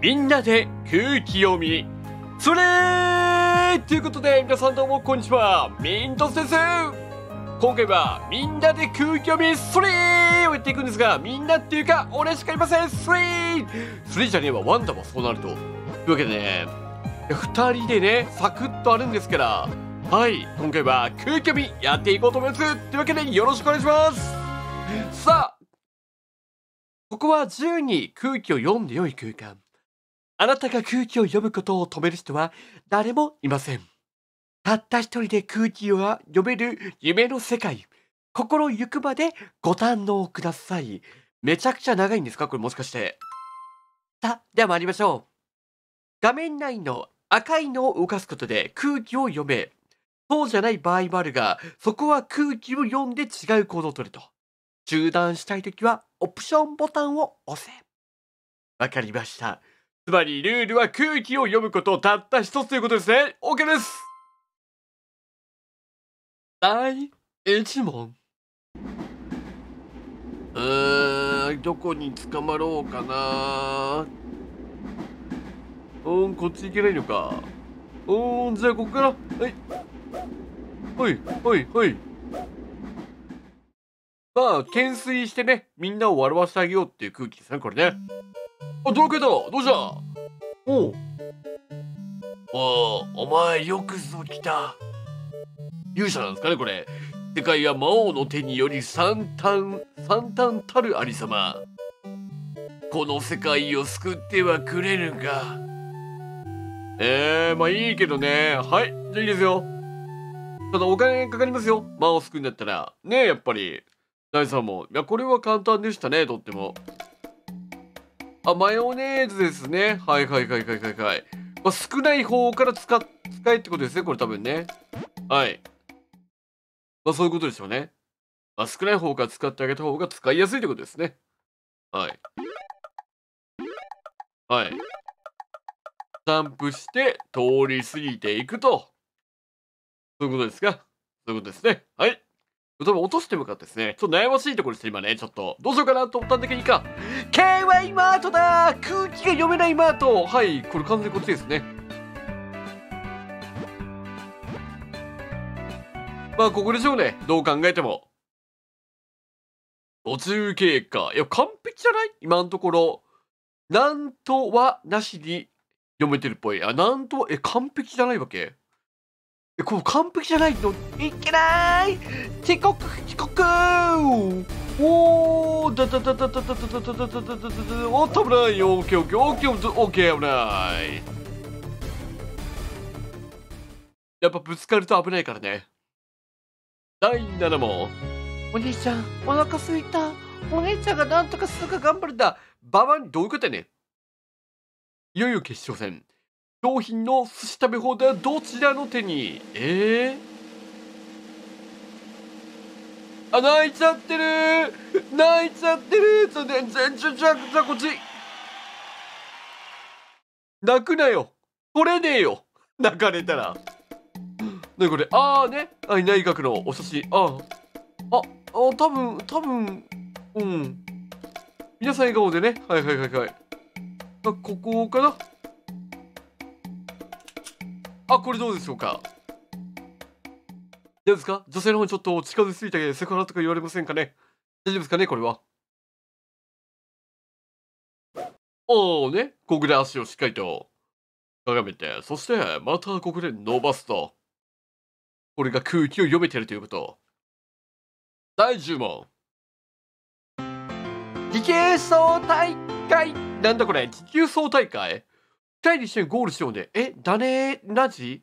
みんなで空気読みそれーということで、皆さんどうもこんにちは、ミントスです。今回はみんなで空気読みそれーをやっていくんですが、みんなっていうか俺しかいません。それじゃねえわ、ワンダもそうなると。というわけでね、2人でねサクッとあるんですから、はい、今回は空気読みやっていこうと思います。というわけでよろしくお願いします。さあ、ここは自由に空気を読んで良い空間。あなたが空気を読むことを止める人は誰もいません。たった一人で空気を読める夢の世界。心ゆくまでご堪能ください。めちゃくちゃ長いんですかこれ、もしかして。さあ、では参りましょう。画面内の赤いのを動かすことで空気を読め。そうじゃない場合もあるが、そこは空気を読んで違う行動を取ると。中断したいときはオプションボタンを押せ。わかりました。つまりルールは空気を読むことたった一つということですね。 OK です。第1問。どこに捕まろうかな。こっち行けないのか。じゃあここから、はい。まあ懸垂してね、みんなを笑わせてあげようっていう空気ですね、これね。あ、ドラクエだ。どうした？お前よくぞ来た。勇者なんですかねこれ。世界は魔王の手により惨憺たるありさま。この世界を救ってはくれるが。まあいいけどね。はい、じゃあいいですよ。ただお金かかりますよ、魔王救うんだったらね。えやっぱり第3問、いやこれは簡単でしたね、とっても。マヨネーズですね。はい。まあ、少ない方から使えってことですね、これ多分ね。はい。まあそういうことですよね。まあ、少ない方から使ってあげた方が使いやすいってことですね。はい。ジャンプして通り過ぎていくと。そういうことですか。そういうことですね。はい。多分落としてもよかったですね。ちょっと悩ましいところです今ね。ちょっとどうしようかなと思ったんだけどいいか。KY マートだ。空気が読めないマート。はい、これ完全にこっちですね。まあここでしょうね、どう考えても。途中経過、いや完璧じゃない？今のところなんとはなしに読めてるっぽい。なんと完璧じゃないわけ？これ完璧じゃないのいけない。遅刻おーおっと危ないよ。オッケー危ない。やっぱぶつかると危ないからね。第7問。お兄ちゃんお腹すいた。お姉ちゃんがなんとかすぐ頑張るんだ。ババン、どういうことやねん。いよいよ決勝戦。商品の寿司食べ放題はどちらの手に？泣いちゃってる。じゃこっち。泣くなよ。取れねえよ。泣かれたら。なにこれ。内閣のお寿司。多分。皆さん笑顔でね。はい。ここかな。これどうでしょうか。どうですか？女性の方にちょっと近づきすぎてセクハラとか言われませんかね。大丈夫ですかねこれは。ここで足をしっかりとかがめて、そしてまたここで伸ばすと。これが空気を読めてるということ。第10問。持久走大会。なんだこれ、持久走大会。2人で一緒にゴールしようね。だねーラジ。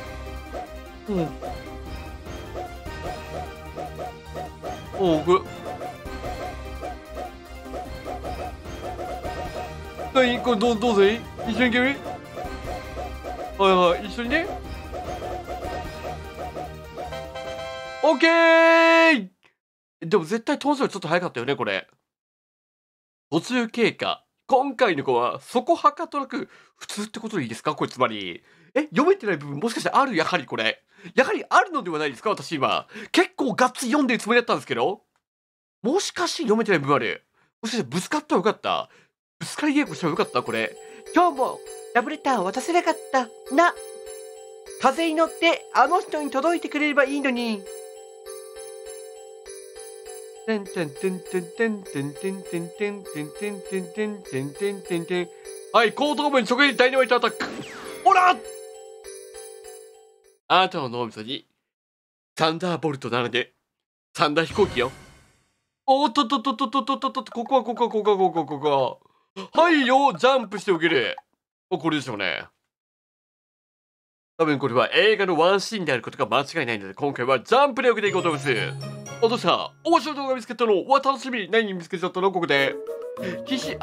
これどうぜ。一緒に行ける？一緒にね。オッケー。でも絶対当時はちょっと早かったよねこれ。途中経過。今回の子はそこはかとなく普通ってことでいいですかこれ。つまり読めてない部分もしかしてある？やはりこれやはりあるのではないですか。私今結構がっつり読んでるつもりだったんですけど、もしかして読めてない部分ある？もしかしてぶつかったらよかった。ぶつかり稽古したらよかったこれ。 今日もラブレターを渡せなかったな。風に乗ってあの人に届いてくれればいいのに。てんてんてんてんてんてんてんてんてんてんてんてんてんてんてんてんてん。 はい、後頭部に直撃ダイナマイトアタック。ほら、あなたの脳みそにサンダーボルトならでサンダー飛行機よ。おっとっとっとっとっとっとっと、ここはここはここはここはここは。はいよ、ジャンプしておける。これでしょうね。多分これは映画のワンシーンであることが間違いないので、今回はジャンプで受けていこうと思います。どうした面白い動画見つけたのわ、楽しみ。何見つけちゃったのここで。広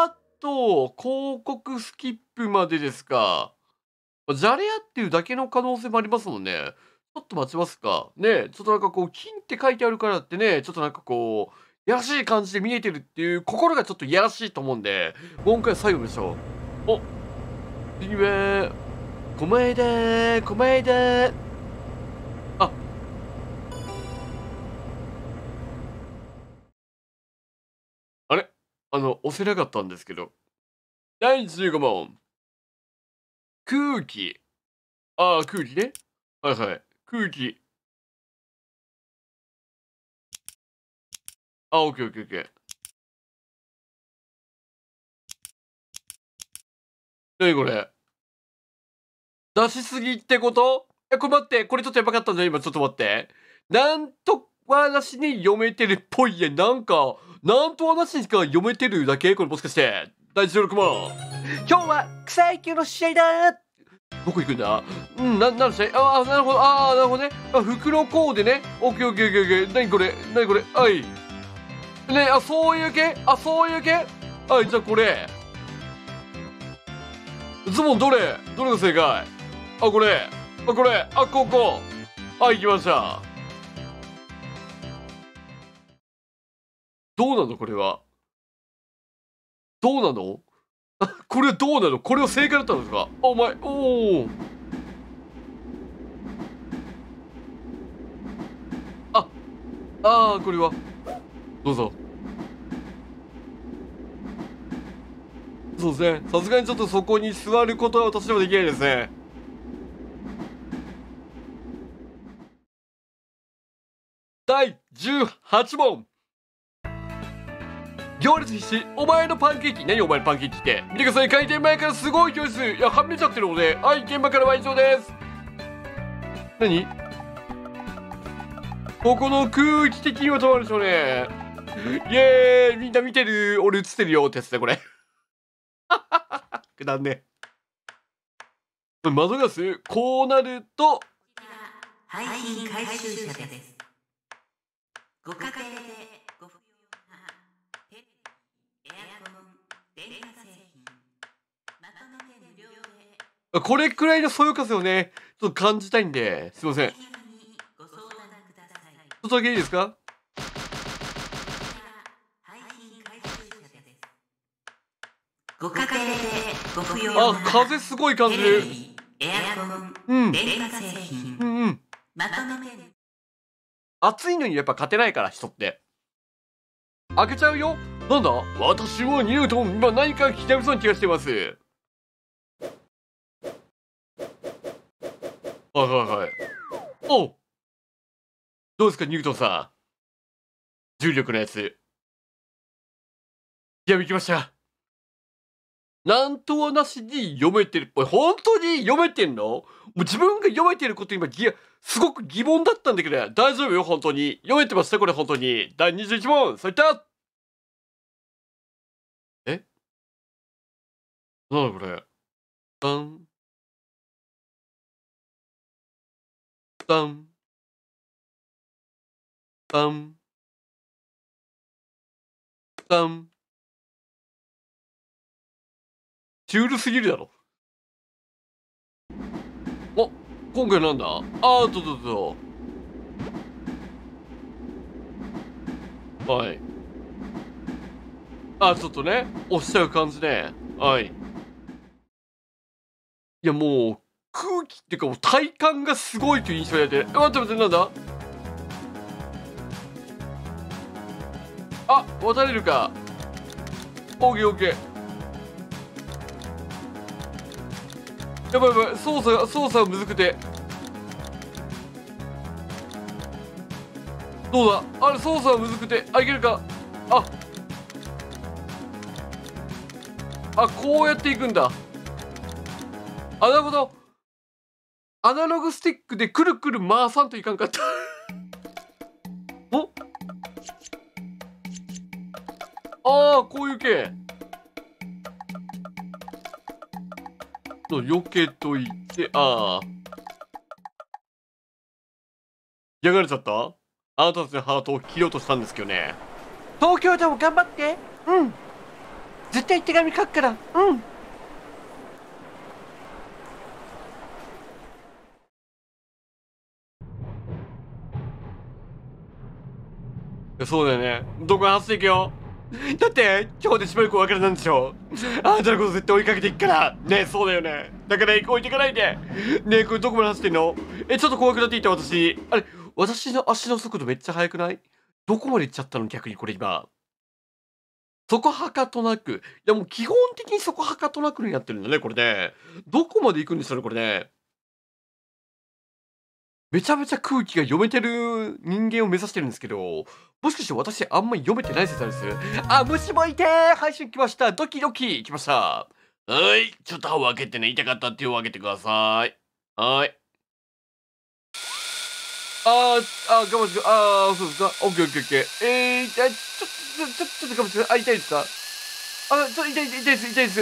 告スキップまでですか。じゃれ合っていうだけの可能性もありますもんね。ちょっと待ちますか。ね、ちょっとなんかこう、金って書いてあるからってね、ちょっとなんかこう、やらしい感じで見えてるっていう心がちょっとやらしいと思うんで、今回は最後でしょう。お、次は、狛江だ、狛江だ。あ、あれ押せなかったんですけど。第15問。空気。ああ、空気ね。はいはい。空気。あ、オッケーオッケーオッケー。何これ出しすぎってこと？これ待って、これちょっとやばかったんじゃ今ちょっと待って。なんとはなしに読めてるっぽいや。なんとはなしにしか読めてるだけこれもしかして。第16問。 今日は草野球の試合だ。 どこ行くんだ？なんの試合？なるほど。なるほどね。袋コーデね。オッケーオッケーオッケーオッケー。何これはい。ね、そういう系はい、じゃあこれ。ズボンどれが正解？これ。ここ。はい、行きました。どうなのこれは。どうなのこれどうなのこれは正解だったんですか？お前、おお。これは。どうぞ。そうですね。さすがにちょっとそこに座ることは私でもできないですね。第18問。行列必至、お前のパンケーキ。何お前のパンケーキって。見てください、開店前からすごい行列。いや、はみ出ちゃってるので。はい、現場からは以上です。何ここの空気的にはどうなんでしょうね。イエーイ、みんな見てる。俺映ってるよってやつだ、これ。くだんね。窓ガス、こうなると。 廃品回収車です。ご家庭でご不要なテレビ、エアコン、電化製品、まとめて無料で。 これくらいのそよ風をね、ちょっと感じたいんで、すいません。ちょっとだけいいですか？ ご家庭でご不要な風すごい感じる。 エアコン、電化製品、まとめて。 暑いのにやっぱ勝てないから人って。開けちゃうよ。なんだ？私はニュートン。今何か聞きたそうな気がしてます。はい。おう。どうですかニュートンさん。重力のやつ。ひらめきました。なんとはなしに読めてるっぽい。本当に読めてんの？もう自分が読めてること今すごく疑問だったんだけど、大丈夫よ、本当に。読めてましたこれ、本当に。第21問、そういった。なんだこれ。ダン。ダン。ダン。ダン。シュールすぎるだろ。今回なんだ？どうぞ。はい。ちょっとね、押しちゃう感じね。はい。いや、もう、空気っていうか、もう体感がすごいという印象で。待って、なんだ？渡れるか。オーケー。 やばいやばい、操作がむずくて。どうだ、あれ操作がむずくて、あ、いけるか。こうやっていくんだ。なるほど。アナログスティックでくるくる回さんといかんかったお、こういう系避けといて、やがれちゃった。あなたたちのハートを切ろうとしたんですけどね。 東京でも頑張って。うん。絶対手紙書くから。うん。 そうだよね。どこに走っていくよ。だって今日でしばらくお別れなんでしょ。あんたのこと絶対追いかけていくからね。そうだよね。だから置いていかないでね。これどこまで走ってんの。ちょっと怖くなっていった。私の足の速度めっちゃ速くない？どこまで行っちゃったの逆に。これ今そこはかとなく、いやもう基本的にそこはかとなくになってるんだねこれね。どこまで行くんですよねこれね。めちゃめちゃ空気が読めてる人間を目指してるんですけど、もしかして私あんまり読めてない説あるんです。虫もいてー。配信来ました。ドキドキ来ました。はい、ちょっと歯を開けてね。痛かったら手を開けてください。はい。我慢して、そうですか。オッケーオッケーオッケー。ちょっと我慢して。痛いですか。痛いです。痛いです。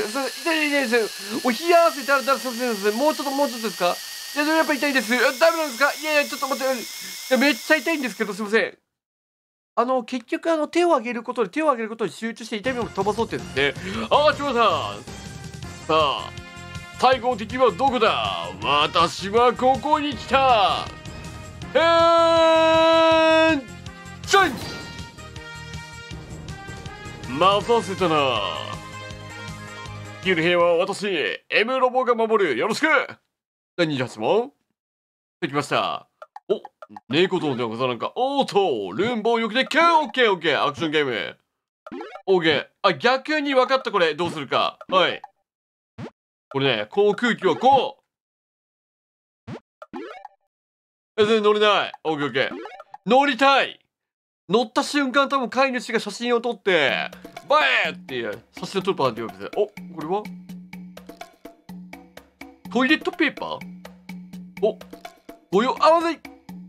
もう冷や汗だらだらさせるんです。もうちょっとですか。いや、やっぱ痛いです。ダメなんですか。いや、ちょっと待って。いや、めっちゃ痛いんですけど、すいません。結局、手を上げることに集中して痛みを飛ばそうって言って。千葉さん。さあ、最後の敵はどこだ。私はここに来た。チャン待たせたな。キル兵は私、M ロボが守る。よろしく。第28問できました。猫とではござらんか。ルンボーよくでっけー。オッケー。アクションゲーム。オッケー。逆に分かった。これどうするか。はい。これね、この空気はこう。全然乗れない。オッケー。乗りたい。乗った瞬間多分飼い主が写真を撮ってバエーって写真を撮るパターンって言うわけです。これはトイレットペーパー。ご用まずい。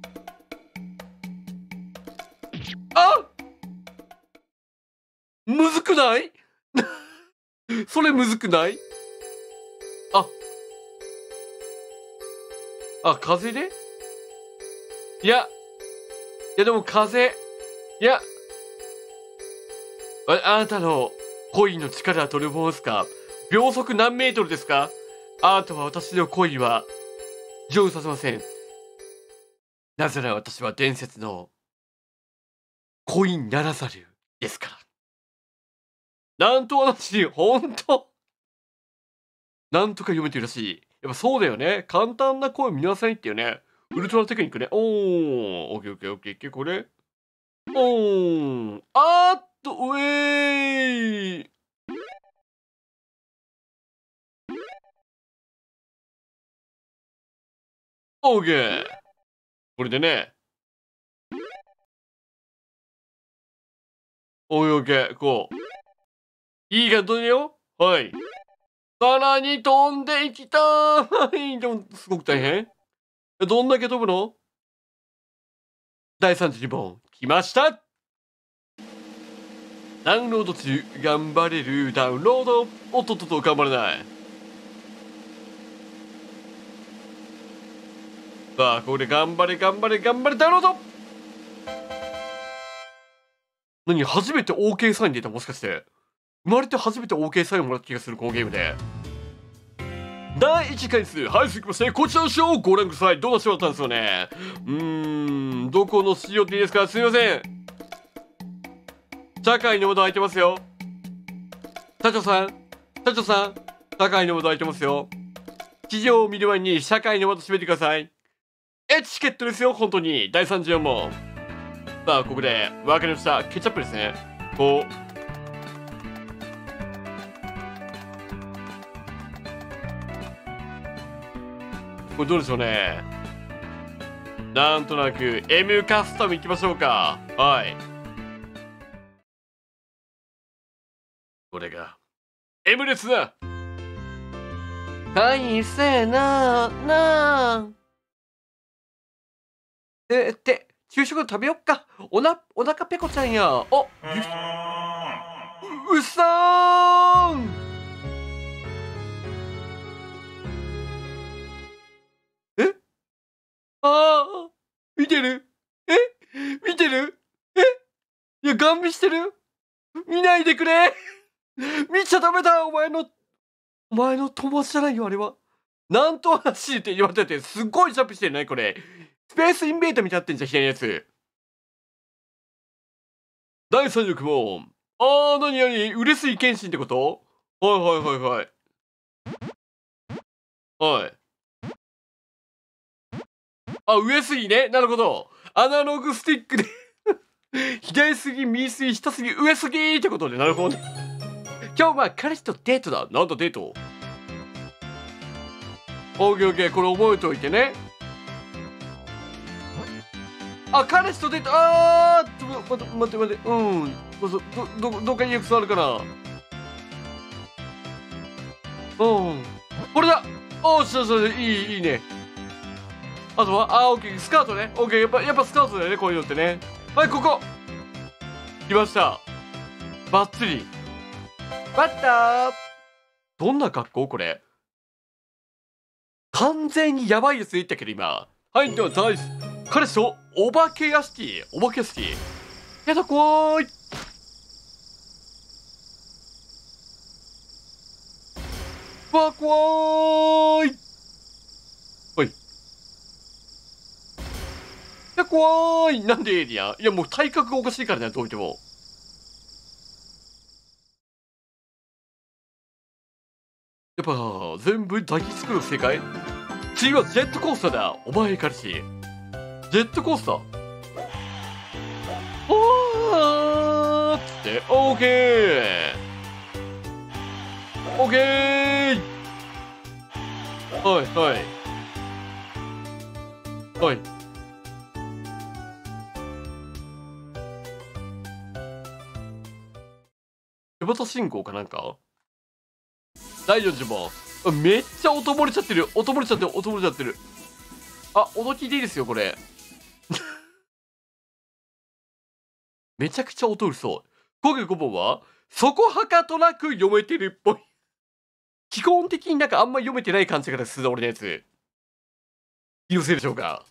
むずくないそれむずくない。風で。いやでも風。いや、あなたの恋の力はどれほどですか。秒速何メートルですか。あなたは私の恋は成就させません。なぜなら私は伝説の恋ならざるですから。なんと私、ほんとなんとか読めてるらしい。やっぱそうだよね。簡単な声見なさいっていうね。ウルトラテクニックね。オッケー。これウェーイ。オーケー。これでね。オーケー。こう。いいか、飛んでよ。はい。さらに飛んでいきたーい。でも、すごく大変。どんだけ飛ぶの。第32問。来ました。ダウンロード中。頑張れる。ダウンロード。おっとっと、頑張れない。さあ、ここで頑張れ、ダウンロード。何、初めて OK サイン出た。もしかして生まれて初めて OK サインをもらった気がする。このゲームで第1回数。はい、続きましてこちらのショーをご覧ください。どんなショーだったんですよね。どこの仕様っていいですか。すみません。社会の窓開いてますよ。社長さん、社会の窓開いてますよ。地上を見る前に社会の窓閉めてください。エチケットですよ、本当に。第34問。さあ、ここで分かりました。ケチャップですね。こう。 これどうでしょうね。なんとなく M カスタムいきましょうか。はい。これが M ですな。 はいせーなって給食食べよっか。お腹ペコちゃんや。うっさーん。見てる？見てる？いや、ガン見してる？見ないでくれ。見ちゃダメだ。お前の友達じゃないよ、あれは。なんと話って言われてて、すっごいジャンプしてるね、これ。スペースインベーダーみたいになってんじゃん、左のやつ。第36問。何嬉しい剣心ってこと？はい。はい。上杉ね。なるほど。アナログスティックで左杉、右杉、下杉、上杉ってことで、なるほどね。今日は彼氏とデートだ。なんだデート？オッケー、これ覚えておいてね。彼氏とデート。待って。どっかに約束あるかな。これだ。そう、いいね。あとは、オッケー、スカートね。オッケー、やっぱスカートだよね、こういうのってね。はい、ここ来ました。バッチリ。バッター。どんな格好これ？完全にやばいやつ言ったけど今。はい、では彼氏とお化け屋敷。やだ、怖い。怖い。おい。いや、怖い。なんでエイリアン？いや、もう体格がおかしいからね、どう見ても。やっぱ、全部抱きつく正解？次はジェットコースターだ。お前彼氏。ジェットコースター。つって、オーケー。はい。手旗信号かなんか？第40問。めっちゃ音漏れちゃってる。音漏れちゃってる。音聞いていいですよ、これ。めちゃくちゃ音うるそう。今回5問は、そこはかとなく読めてるっぽい。基本的になんかあんま読めてない感じがする、俺のやつ。気のせいでしょうか。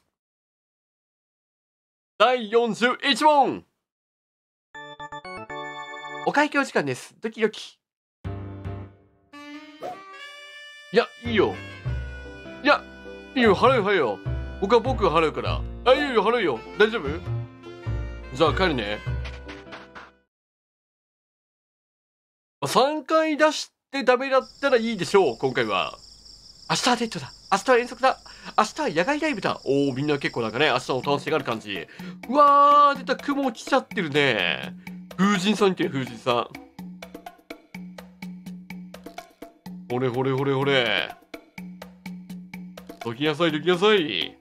第41問。お会計お時間です。ドキドキ。いいよ、払うよ。僕が払うから。いいよ、払うよ。大丈夫？じゃあ帰るね。3回出してダメだったらいいでしょう、今回は。明日はデートだ。明日は遠足だ。明日は野外ライブだ。みんな結構なんかね、明日の楽しみがある感じ。うわー、出た、雲来ちゃってるね。風神さんって風神さん。ほれ。どきなさい。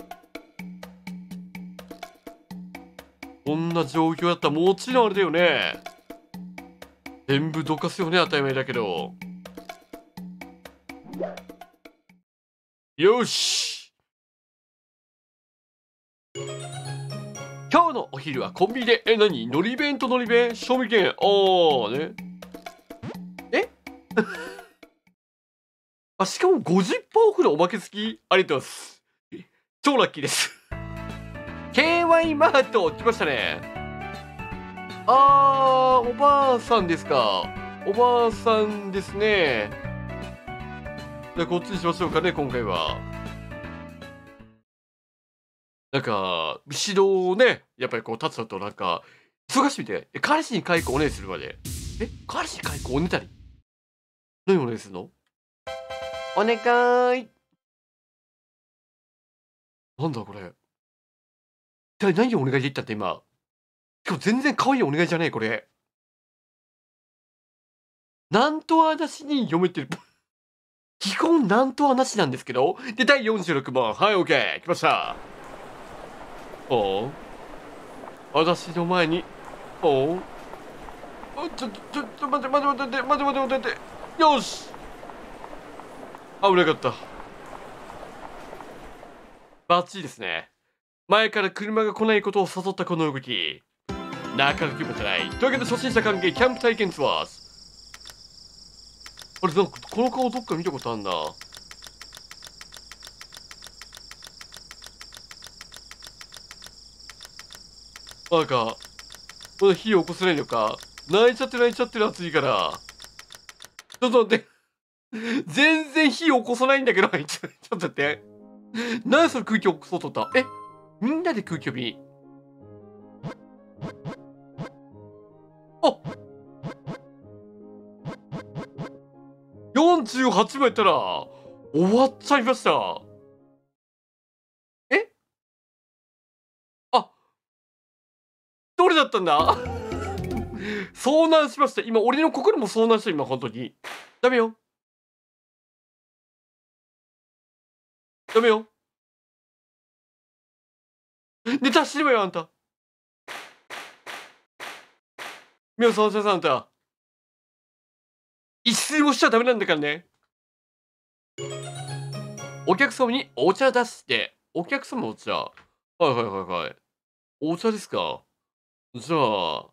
こんな状況だったらもちろんあれだよね。全部どかすよね、当たり前だけど。よし。今日のお昼はコンビニで、何？のり弁とのり弁？賞味期限。ね。しかも 50% オフのおまけ付き？ありがとうございます。超ラッキーです。KY マート来ましたね。おばあさんですか。おばあさんですね。じゃあこっちにしましょうかね、今回は。なんか、指導をね、やっぱりこう立つとなんか、忙しいみたい。彼氏に解雇お願いするまで。彼氏に解雇おねたり？何お願いするの？お願い。なんだこれ。一体何をお願いできたって今。今日全然可愛いお願いじゃねえ、これ。なんと私に読めてる。 基本なんとはなしなんですけど。で、第46問。はい、OK。来ました。おう。私の前に、おう。ちょ、待って、待って、待って、待って、待って、待って。よし。危なかった。バッチリですね。前から車が来ないことを誘ったこの動き。なかなか気持ちない。というわけで初心者関係キャンプ体験ツアーズ。あれ、なんかこの顔どっか見たことあんな。なんか、まだ火を起こせないのか。泣いちゃって暑いから。ちょっと待って。全然火起こさないんだけど。ちょっと待って。何それ空気起こそうとった。え、みんなで空気読み。あ、48もやったら終わっちゃいました。え、あ、どれだったんだ。遭難しました。今、俺の心も遭難した、今、本当に。ダメよ。ダメよ。ネタしてればよ、あんた。みおさん、さん、あんた。一睡もしちゃダメなんだからね。お客様にお茶出して。お客様お茶。はいはいはいはい。お茶ですか。じゃあ、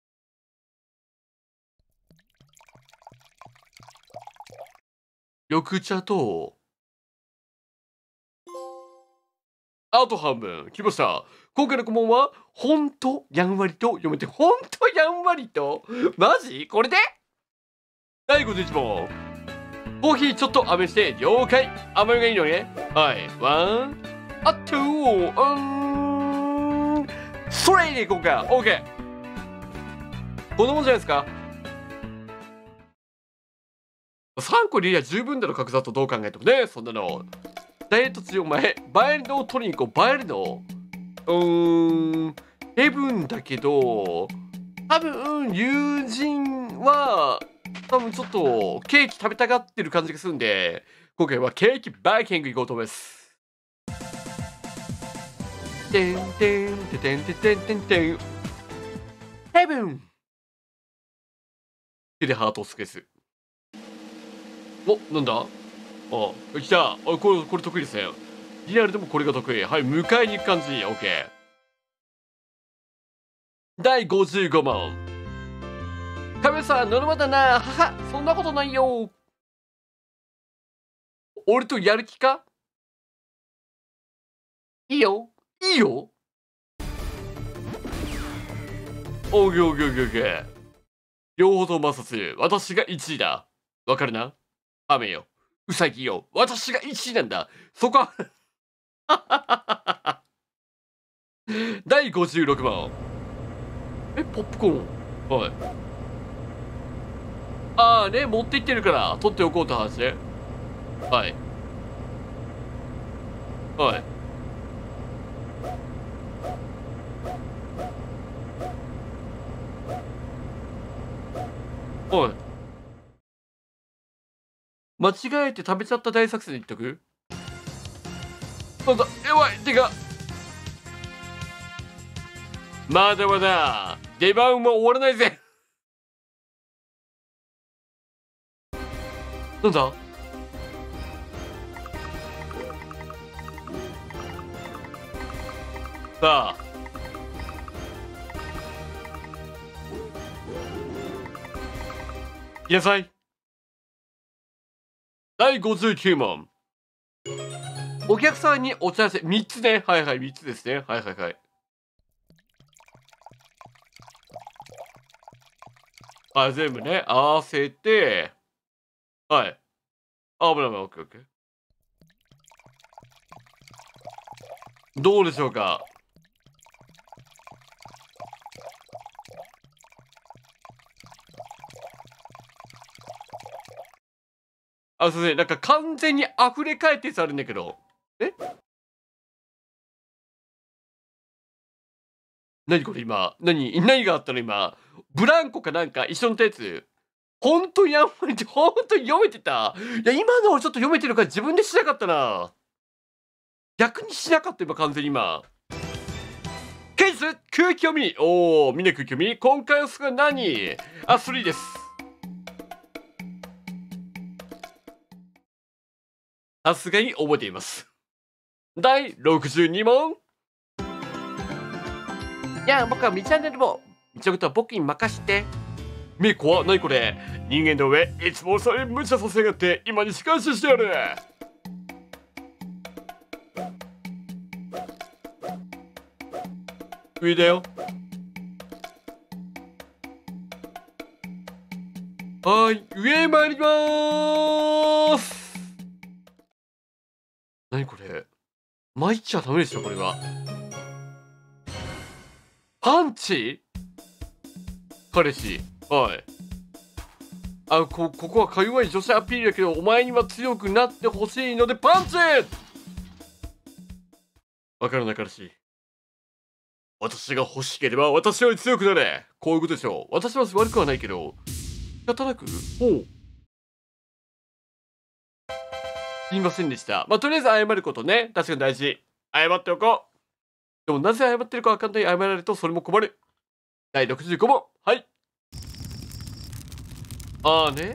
緑茶と、あと半分。来ました。今回の顧問は、ほんとやんわりと読めて、ほんとやんわりとマジこれで第51問。コーヒーちょっと飴して了解。甘みがいいのね。はい。ワン、あと、それでいこうか。オッケー。こんなもんじゃないですか。3個入れりゃ十分だろ、角砂糖どう考えてもね。そんなの。ダイエット中お前、映えるのを取りに行こう。映えるのヘブンだけど、多分、友人は、多分ちょっとケーキ食べたがってる感じがするんで、今回はケーキバイキング行こうと思います。てんてんてんてんてんてんてん。ヘブン手でハートをスケス。お、なんだ、あ、来た。これ得意ですね。リアルでもこれが得意。はい、迎えに行く感じ。オッケー。第55問。亀さん、ノルマだな。はは、そんなことないよ。俺とやる気か。いいよ。いいよ。オーケーオーケーオーケーオーケー。両方とも摩擦。私が1位だ。わかるな。雨よ。うさぎよ。私が1位なんだ。そこは第56問。え、ポップコーン。はい。ああね、持って行ってるから取っておこうって話ね。はい。はい。はい。間違えて食べちゃった大作戦で言っとく。なんだ、やばい、てか。まだまだ、出番も終わらないぜ。なんだ、さあ。いなさい。第59問。お客さんにお茶せ、3つね。はいはい、3つですね。はいはいはい。あ、全部ね、合わせて、はい。あ、危ない危ない、オッケーオッケー。どうでしょうか。あ、すいません。なんか完全に溢れ返ってやつあるんだけど。え、何これ今。何があったの今。ブランコかなんか一緒のやつ。 本当にあんまり、本当に読めてた。いや、今のをちょっと読めてるから自分でしなかったな。逆にしなかった、今、完全に今。ケース空気読み。おー、みんな空気読み。今回はすが何？あ、3です。さすがに覚えています。第62問。いや、僕は道案内でも、道のことは僕に任して。メイコは何これ？人間の上、いつもそれ無茶させやがって、今に仕返ししてやる。上だよ。はい、上へ参りまーす。何これ？参っちゃダメですよ、これは。パンチ？彼氏。はい。ここはか弱い女子アピールだけど、お前には強くなってほしいので、パンチ！わからない彼氏。私が欲しければ私より強くなれ。こういうことでしょう。私は悪くはないけど。仕方なく？ほう。すいませんでした。まあ、とりあえず謝ることね。確かに大事。謝っておこう。でもなぜ謝ってるかわかんない謝られるとそれも困る。第65問。はい。ね。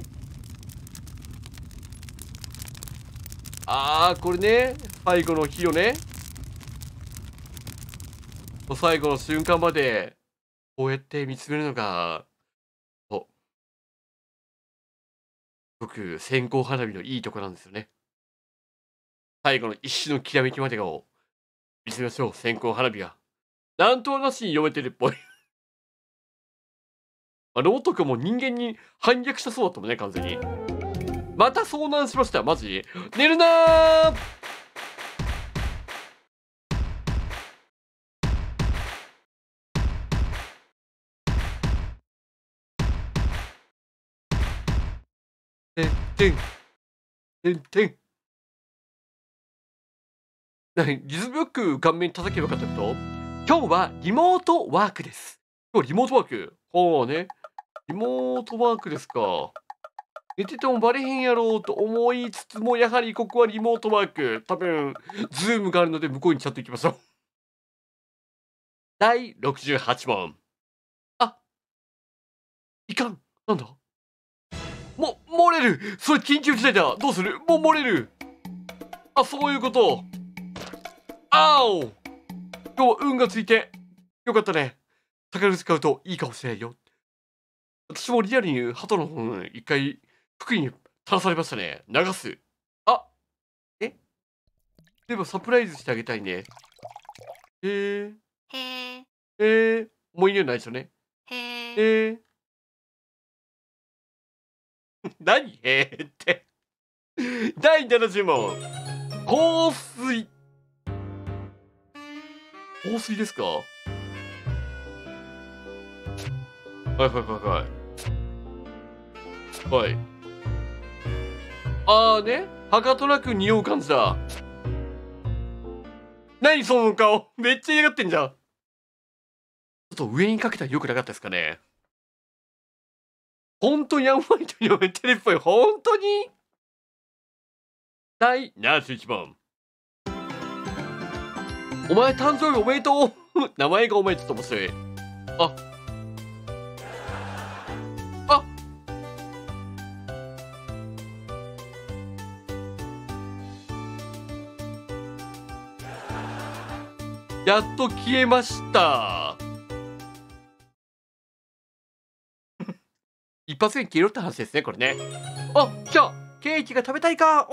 これね。最後の日よね。最後の瞬間まで、こうやって見つめるのが、僕、線香花火のいいとこなんですよね。最後の一瞬のきらめきまでを見つめましょう、線香花火が。なんとなしに読めてるっぽい。男も人間に反逆したそうだったもんね、完全に。また遭難しました、マジ。寝るなー。てんリズムよく顔面叩けばよかったこと？今日はリモートワークです。今日リモートワーク。ね。リモートワークですか。寝ててもバレへんやろうと思いつつも、やはりここはリモートワーク。多分、ズームがあるので向こうにちゃんと行きましょう。第68問。いかん。なんだ？漏れる。それ緊急事態だ。どうする？漏れる。そういうこと。今日は運がついてよかったね。宝使うといいかもしれないよ。私もリアルに鳩の本一回服に垂らされましたね。流す。例えばサプライズしてあげたいね。 へもういいんじゃないですよね。 へ何って第70問。香水。香水ですか？はいね。はかとなく匂う感じだ。何その顔。めっちゃ嫌がってんじゃん。ちょっと上にかけたらよくなかったですかね。本当にアンファイトに読めてるっぽい。本当に第71問。お前誕生日おめでとう。名前がお前ちょっと面白い。やっと消えました。一発で消えろって話ですね、これね。来た。ケーキが食べたいか。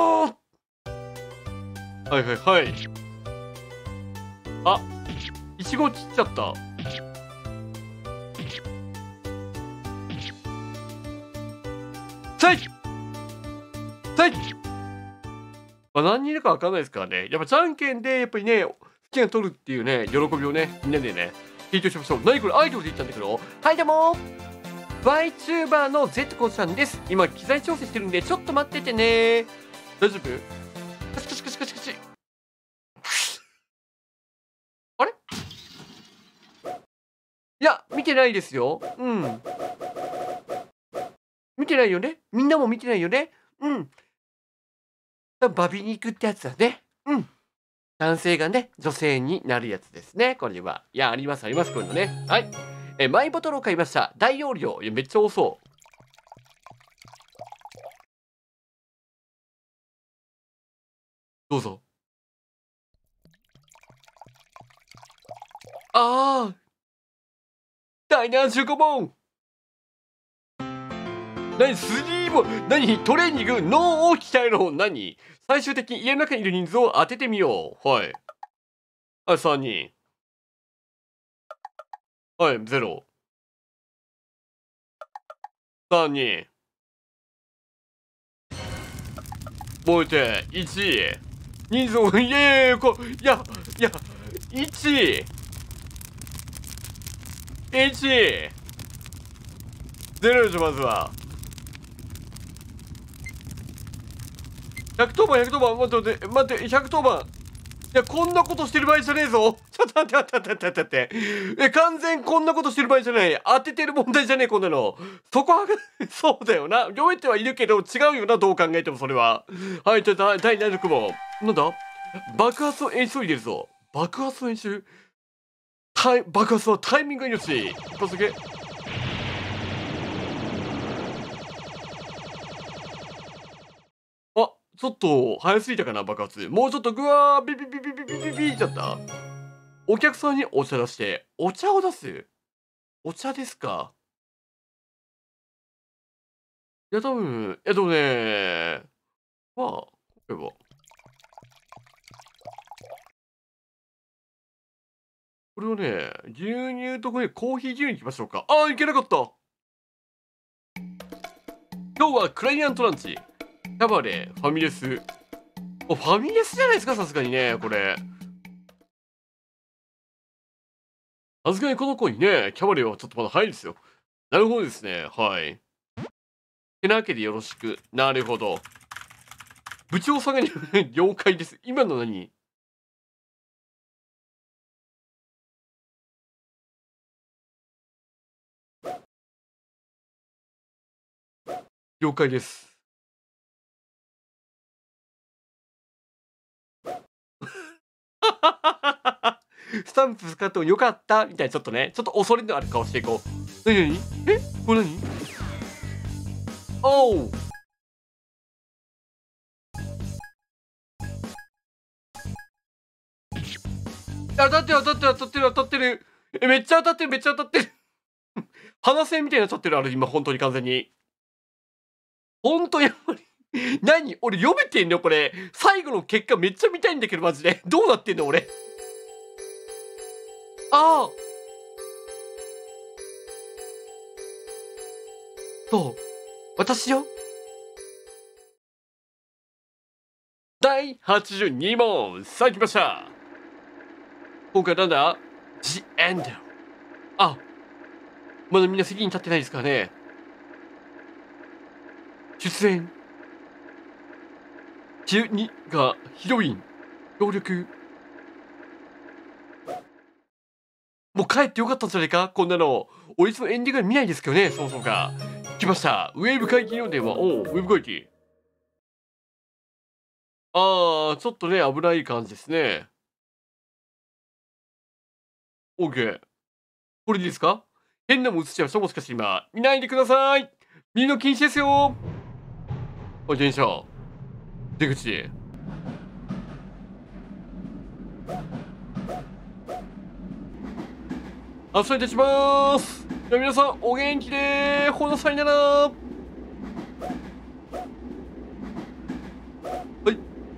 いちご切っちゃった。何人いるか分かんないですからね。やっぱじゃんけんでやっぱりね、好きな取るっていうね、喜びをね、みんなでね、提供しましょう。何これ、アイドルで言ったんだけど。はい、どうもVTuber の Z コさんです。今、機材調整してるんで、ちょっと待っててね。大丈夫？カチカチカチカチカチ。あれ？いや、見てないですよ。 てないよね。みんなも見てないよね。うん。バビ肉ってやつだね。うん。男性がね、女性になるやつですね。これは。いや、あります、あります。こういうのね。はい。マイボトルを買いました。大容量。いや、めっちゃ多そう。どうぞ。ああ。第75問。何スリーも、何トレーニング脳を鍛えるの何最終的に家の中にいる人数を当ててみよう。はい。はい、3人。はい、0。3人。もう一手、1。人数、いやいや、いや、1。1。0でしょ、まずは。110番、110番、待って、待って、110番。いや、こんなことしてる場合じゃねえぞ。ちょっと待って、待って、待って、待って。完全こんなことしてる場合じゃない。当ててる問題じゃねえ、こんなの。そこは、そうだよな。読めてはいるけど、違うよな、どう考えてもそれは。はい、じゃあ、第76問。なんだ爆発の演習入れるぞ。爆発の演習爆発はタイミングが命。一発だけ。あ、ちょっと早すぎたかな、爆発。もうちょっとグワービビビビビビビビちゃった。お客さんにお茶出して、お茶を出す。お茶ですか。いや、多分、でもね、まあ、例えば。これをね、牛乳とこれコーヒー牛乳いきましょうか。ああ、いけなかった。今日はクライアントランチ。キャバレー、ファミレス。ファミレスじゃないですか、さすがにね、これ。さすがにこの子にね、キャバレーはちょっとまだ早いですよ。なるほどですね、はい。てなわけでよろしく。なるほど。部長さんが了解です。今の何了解です。スタンプ使ってもよかったみたいな、ちょっとね、ちょっと恐れのある顔していこう。なになにこれ何おう当たってる当たってる当たってる当たってる。めっちゃ当たってるめっちゃ当たってる。鼻線みたいになっちゃってるあれ今本当に完全に。本当にやっぱり。何俺読めてんのこれ。最後の結果めっちゃ見たいんだけどマジで。どうなってんの俺。ああ。そう。私よ。第82問。さあ来ました。今回なんだ ?The End。あ。まだみんな席に立ってないですからね。出演。12がヒロイン。協力。もう帰ってよかったんじゃないかこんなの。俺いつもエンディング見ないですけどね、そうそうか。来ました。ウェーブ会議の電話。おう、ウェーブ会議。あー、ちょっとね、危ない感じですね。OK。これでいいですか変なもん映っちゃいました。もしかして今。見ないでください。見るの禁止ですよ。おい、電車。出口で。あ、それいたします。じゃあ皆さん、お元気でほなさいなら。はい。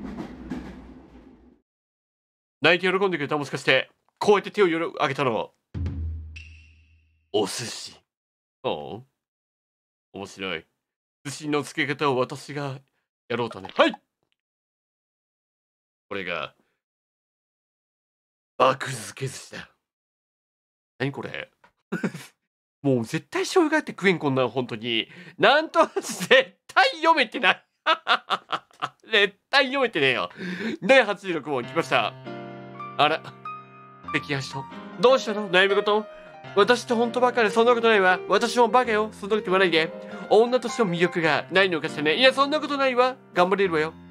泣いて喜んでくれたもしかして、こうやって手を挙げたのは。お寿司。おう。面白い。寿司の付け方を私がやろうとね。はい。これが、爆漬け寿司だ。何これもう絶対醤油があって食えんこんなん本当に。なんと絶対読めてない。絶対読めてねえよ。第86問来ました。あら、関谷人。どうしたの悩み事私って本当バカでそんなことないわ。私もバカよ。そんなこと言わないで。女としての魅力がないのかしらね。いや、そんなことないわ。頑張れるわよ。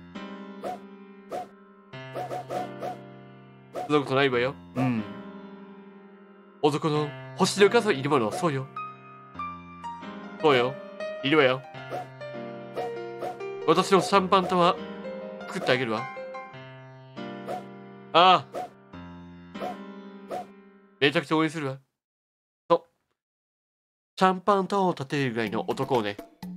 そんなことないわよ。うん。男の星の数いるもの、そうよ。そうよ。いるわよ。私のシャンパンタワー作ってあげるわ。ああ。めちゃくちゃ応援するわ。シャンパンタワーを建てるぐらいの男をね。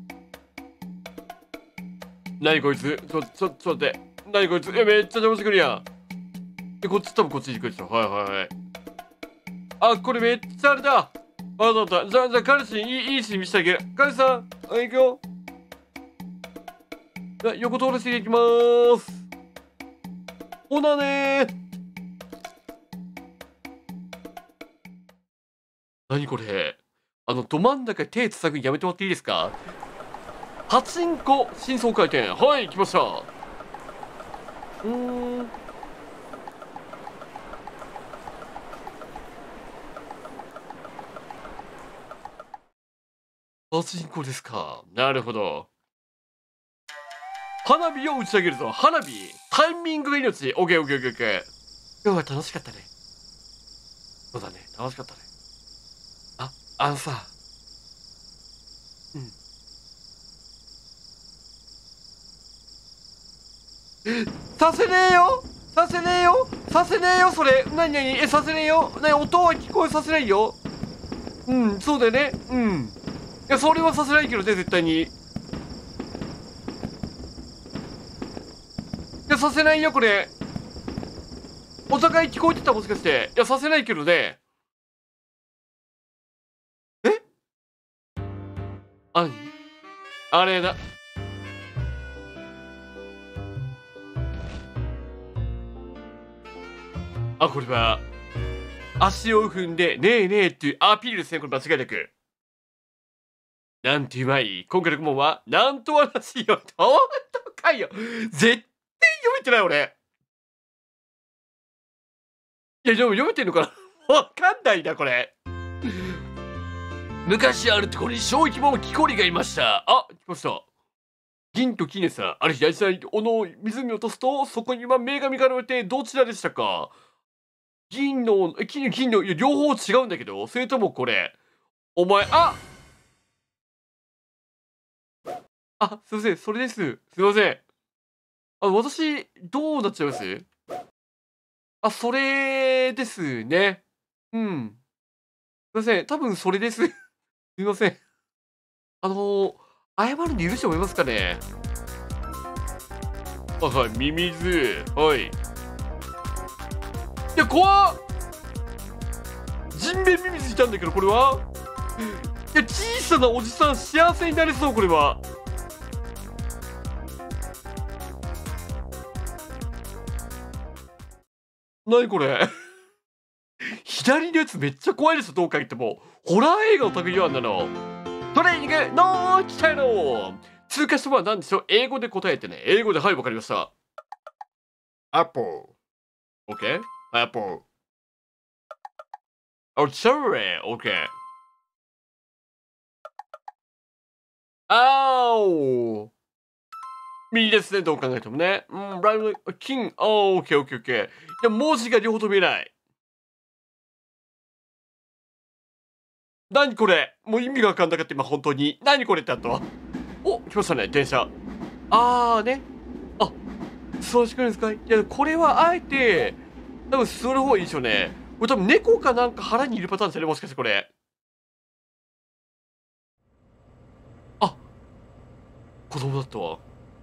何こいつちょっと待って。何こいつめっちゃ邪魔してくるやん。こっち多分こっち行くでしょ。はいはいはい。あ、これめっちゃあれだ。わかった。じゃあ彼氏にいいシーン見せてあげる。彼氏さん、行くよ。横通らせていきまーす。ほなねー。何これ。ど真ん中に手つさぐやめてもらっていいですか？パチンコ新装回転。はい、来ました。パチンコですか。なるほど。花火を打ち上げるぞ。花火。タイミングが命。オッケーオッケーオッケーオッケー。今日は楽しかったね。そうだね。楽しかったね。さ、させねえよさせねえよさせねえよそれなになにさせねえよ音は聞こえさせないよ。そうだよね。いやそれはさせないけどね絶対に。いやさせないよこれ。お互い聞こえてたもしかして。いやさせないけどね。あれだ。これは足を踏んでねえねえっていうアピールですね。これ間違いなく。なんてうまい。今回の顧問はなんとはなしよ。ほんとかよ。絶対読めてない俺。いやでも読めてんのかな。わかんないなこれ。昔あるところに小規模の木こりがいました。来ました。銀と金さん、ある日大事な湖を落とすと、そこには女神が現れて、どちらでしたか？金の、いや、両方違うんだけど、それともこれ、お前、すいません、それです。すいません。私、どうなっちゃいます？それですね。すいません、多分それです。すいません。謝るに許してもらえますかね。はい、ミミズ。はい。いや、怖っ！人面ミミズいたんだけど、これは？いや、小さなおじさん、幸せになれそう、これは。何これ？左のやつめっちゃ怖いですよ、どうか言っても。ホラー映画の類よ、あんなの。トレーニングノーチャイノ通過したものは何でしょう？英語で答えてね。英語で、はい、わかりました。Apple。OK？ Apple。Cherry。OK。右ですね、どう考えてもね。ライム、金。OK。いや、文字が両方と見えない。何これ？もう意味がわかんなかった今本当に。何これってあったわ。来ましたね、電車。ね。座らしてくれるんですか？いや、これはあえて、多分座る方がいいでしょうね。これ多分猫かなんか腹にいるパターンですよね、もしかしてこれ。子供だったわ。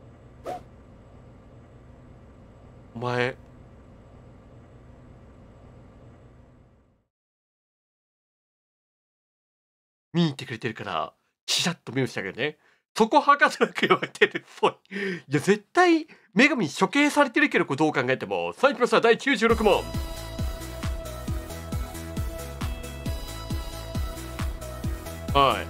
お前。見に行ってくれてるから、チラッと目をしてあげるね。そこはかなく言われてるっぽい。いや、絶対、女神に処刑されてるけど、これどう考えても。さあ、行きました。第96問。はい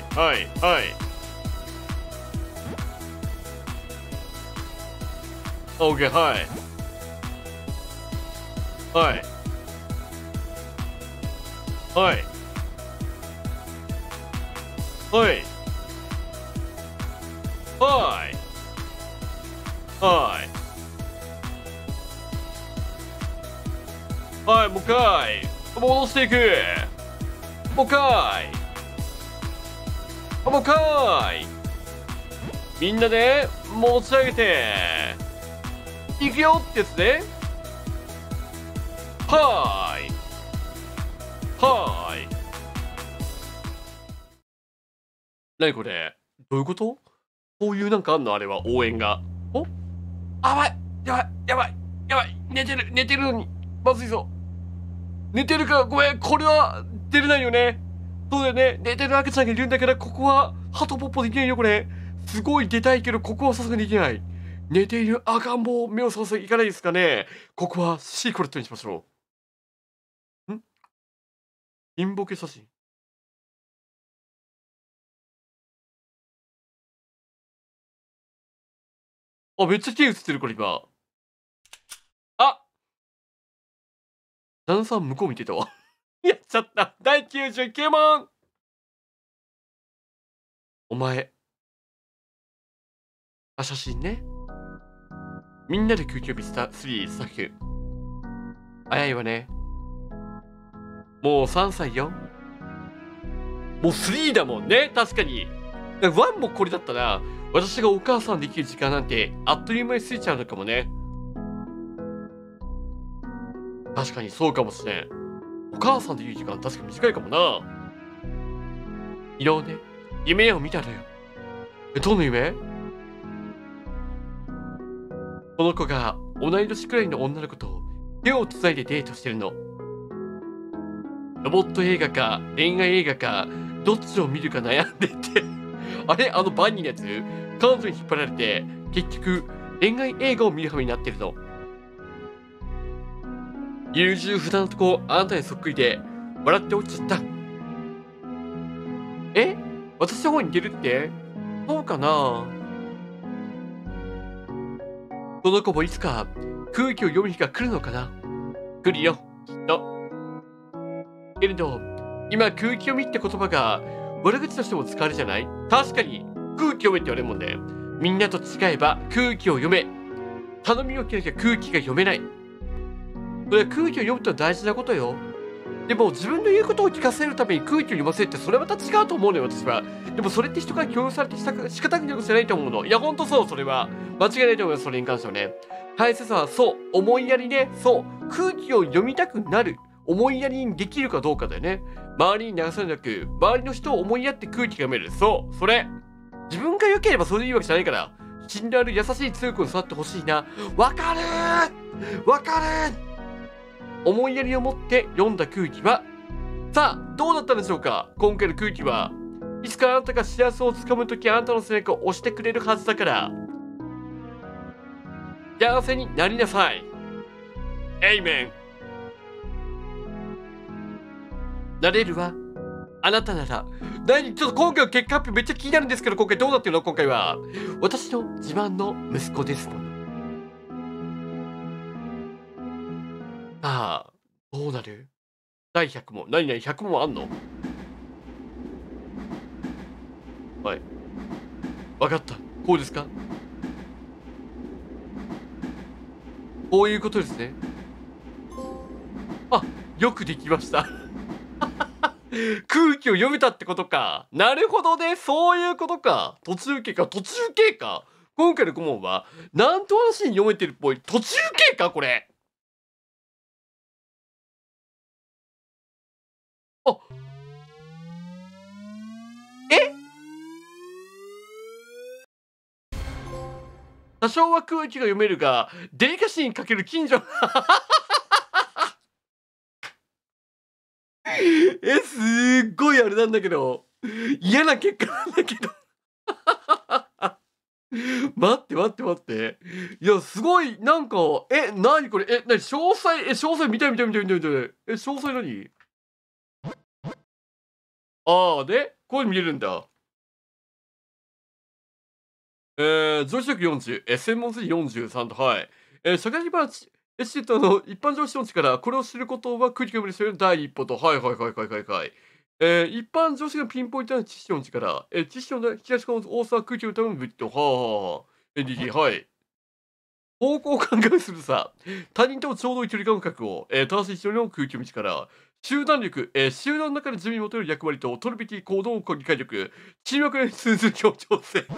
。OK、はい。はい。 はい。はい。はい。はい、もう一回。戻していく。もう一回。もう一回。みんなで持ち上げて。いくよってやつね。はーい。はーい。なにこれ、どういうこと？こういうなんかあんの？あれは応援が。お？あばい、やばい、やばい、やばい、寝てるのに、まずいぞ。寝てるから、ごめん、これは出れないよね。そうだよね、寝てる赤ちゃんがいるんだから、ここはハトポッポできないよ、これ。すごい出たいけど、ここはさすがにできない。寝ている赤ん坊、目を覚ませいかないですかね。ここはシークレットにしましょう。インボケ写真。あ、めっちゃ手映ってる、これ今。あ、旦那さん向こう見てたわ。やっちゃった。第99問。お前。写真ね。みんなで空気を見せた3スタッフ。早いわね。もう3歳よ。もう3だもんね。確かに。1もこれだったら、私がお母さんできる時間なんて、あっという間に過ぎちゃうのかもね。確かにそうかもしれん。お母さんできる時間確か短いかもな。昨日ね、夢を見たのよ。どの夢？この子が同い年くらいの女の子と手をつないでデートしてるの。ロボット映画か恋愛映画かどっちを見るか悩んでてあれ、あのバニーのやつ、彼女に引っ張られて結局恋愛映画を見る羽目になってるの。優柔不断のとこあんたにそっくりで笑って落ちちゃった。え、私の方に似てるって？そうかな。この子もいつか空気を読む日が来るのかな。来るよ、きっと。けれど、今空気読みって言葉が悪口としても使われるじゃない？確かに空気読めって言われるもんね。みんなと違えば空気を読め。頼みを受けなきゃ空気が読めない。それは空気を読むと大事なことよ。でも自分の言うことを聞かせるために空気を読ませるってそれはまた違うと思うのよ、私は。でもそれって人から共有されて仕方ないことじゃないと思うの。いや、ほんとそう、それは。間違いないと思います、それに関してはね。大切さは、そう、思いやりね、そう、空気を読みたくなる。思いやりにできるかどうかだよね。周りに流されなく、周りの人を思いやって空気が読める。そう、それ。自分が良ければそれでいいわけじゃないから。信頼ある優しい強くに育ってほしいな。わかるー、わかるー。思いやりを持って読んだ空気は、さあ、どうだったんでしょうか？今回の空気は、いつかあなたが幸せをつかむときあなたの背中を押してくれるはずだから、幸せになりなさい。エイメン。なれるわ。あなたなら。ちょっと今回の結果発表めっちゃ気になるんですけど、今回どうなってるの？今回は。私の自慢の息子ですもの。さあ、どうなる？第100問。何々100問あんの？はい。わかった。こうですか？こういうことですね。あ、よくできました。空気を読めたってことか。なるほどね。そういうことか。途中経過。途中経過。今回の顧問は、なんと話に読めてるっぽい。途中経過これ。あ、え？多少は空気が読めるが、デリカシーにかける近所。すっごいあれなんだけど。嫌な結果なんだけど。待って待って待って。いや、すごい、なんか、なにこれ、詳細見たい見たい見たい見たい見たい。詳細何？ああ、で、こういうの見れるんだ。常識力40、専門数43と、はい。社会人エチケットの一般常識の力、これを知ることは空気読める人の第一歩と、はいはいはいはいはいはい。 一般女子がピンポイントな知識の力。知識の東側の大沢空気のためのグッド。はあはあ。NDT、はい。方向感覚するさ。他人とちょうどいい距離感覚を、正しい人の空気の力。集団力、集団の中で自分に持てる役割と取るべき行動の理解力。チームワークに通ずる協調性。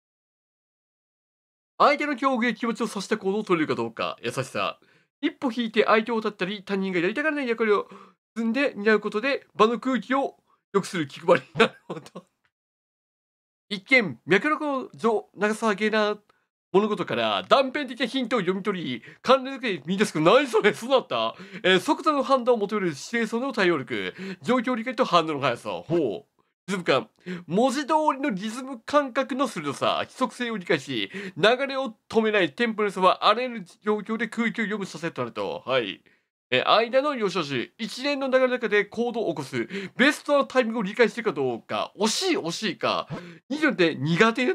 相手の境遇や気持ちを察した行動を取れるかどうか。優しさ。一歩引いて相手を立ったり、他人がやりたがらない役割を積んで担うことで、場の空気を良くする気配り。なるほど。一見、脈絡の長さげな物事から断片的なヒントを読み取り、関連づけ見出すく何それ、そうだった、即座の判断を求める指定層の対応力、状況理解と反応の速さ。ほう。リズム感。文字通りのリズム感覚の鋭さ、規則性を理解し、流れを止めないテンポの良さはあらゆる状況で空気を読むさせとなると。はい。間の要所手、一連の流れの中で行動を起こす、ベストなタイミングを理解しているかどうか、惜しいか、24って苦手って。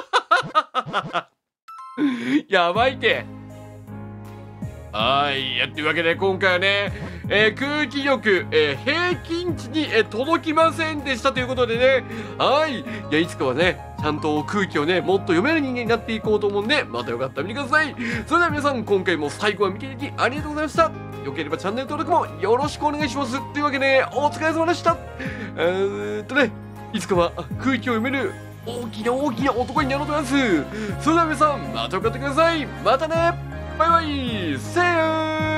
やばいって。はい。というわけで今回はね、空気力、平均値に、届きませんでしたということでね。はい。いや、いつかはね、ちゃんと空気をね、もっと読める人間になっていこうと思うんで、またよかったら見てください。それでは皆さん、今回も最後まで見ていただきありがとうございました。よければチャンネル登録もよろしくお願いします。というわけで、お疲れ様でした。いつかは空気を読める大きな男になろうと思います。それでは皆さん、またよかったください。またね。バイバイ。せー